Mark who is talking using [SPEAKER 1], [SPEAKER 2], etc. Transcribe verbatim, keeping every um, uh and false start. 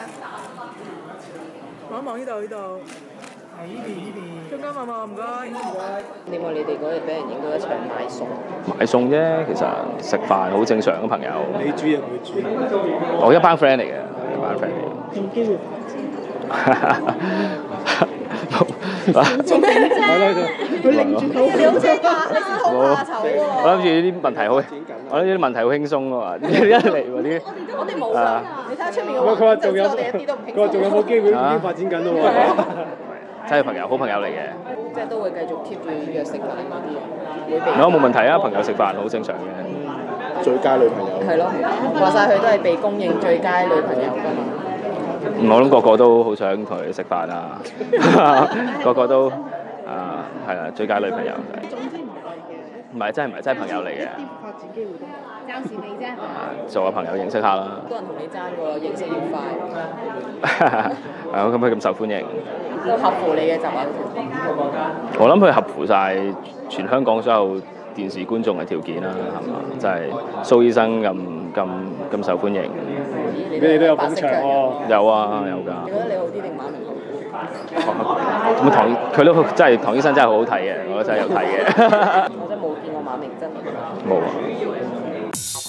[SPEAKER 1] 望一望呢度呢度。係呢邊呢邊。中間望望唔該。
[SPEAKER 2] 點解你哋嗰日俾人影到一場買餸？
[SPEAKER 3] 買餸啫，其實食飯好正常嘅朋友。
[SPEAKER 4] 你煮又佢煮。
[SPEAKER 3] 我一班 friend 嚟嘅，一班 friend 嚟嘅。
[SPEAKER 1] 有冇機會？
[SPEAKER 2] 做咩啫？
[SPEAKER 1] 佢擰住佢，
[SPEAKER 2] 你好似怕，你好怕醜喎。
[SPEAKER 3] 我諗住呢啲問題好，我諗住啲問題好輕鬆㗎嘛，一嚟喎啲。
[SPEAKER 2] 我哋冇㗎，你睇下出面嘅
[SPEAKER 4] 佢話仲有，
[SPEAKER 2] 我哋一啲都唔輕鬆。
[SPEAKER 4] 佢話仲有冇機會已經發展緊咯喎。
[SPEAKER 3] 真係朋友，好朋友嚟嘅。
[SPEAKER 2] 即係都會繼續 keep 住約食飯嗰啲嘢，會被。
[SPEAKER 3] 我冇問題啊，朋友食飯好正常嘅。
[SPEAKER 4] 最佳女朋友。
[SPEAKER 2] 係咯，話晒佢都係被公認最佳女朋友㗎嘛。
[SPEAKER 3] 我諗個個都好想同佢食飯啊，個個都啊係啦，最佳女朋友。
[SPEAKER 1] 總之唔係嘅。
[SPEAKER 3] 唔係真係唔係真係朋友嚟嘅。
[SPEAKER 1] 發展機會都冇。暫時未啫。
[SPEAKER 3] 做下朋友認識下啦。
[SPEAKER 2] 好多人同你爭喎，認識越快。
[SPEAKER 3] 係啊，咁佢咁受歡迎。
[SPEAKER 2] 都合乎你嘅習慣。
[SPEAKER 3] 我諗佢合乎晒全香港所有電視觀眾嘅條件啦，係嘛？即係蘇醫生咁咁咁受歡迎。
[SPEAKER 4] 你哋都有捧場喎。
[SPEAKER 3] 有啊，有㗎。
[SPEAKER 2] 你覺得你好啲定馬明好？
[SPEAKER 3] 咁唐佢都真係唐醫生真係好好睇嘅，我覺得真係有睇嘅。
[SPEAKER 2] 我真係冇見過馬明真。
[SPEAKER 3] 冇啊。